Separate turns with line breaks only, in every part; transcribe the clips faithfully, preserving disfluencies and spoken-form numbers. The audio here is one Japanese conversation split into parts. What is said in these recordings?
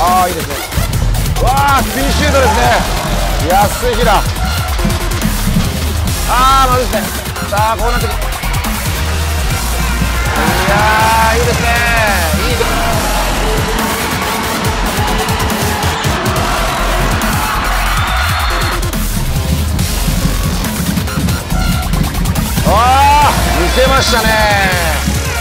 ああ、いいですね。わあ、スピンシュートですね。安平。ああ、まずいですね。さあ、こうなってくる。いやー、いいですね。いいです。ああ、見せましたね。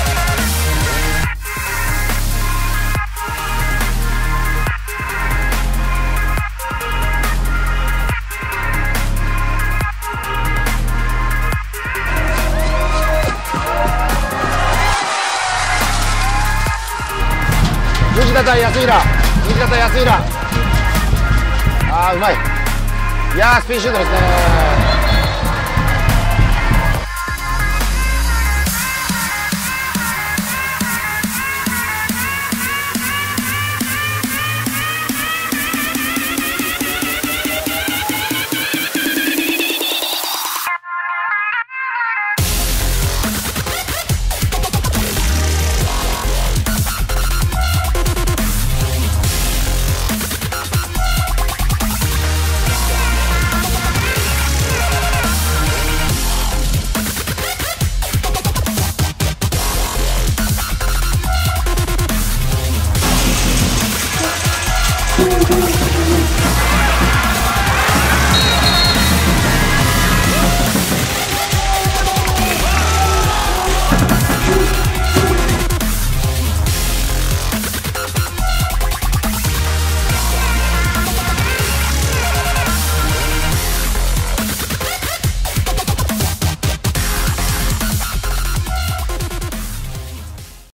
藤田対安平、藤田対安平。ああ、うまい。いやー、スピンシュートですね。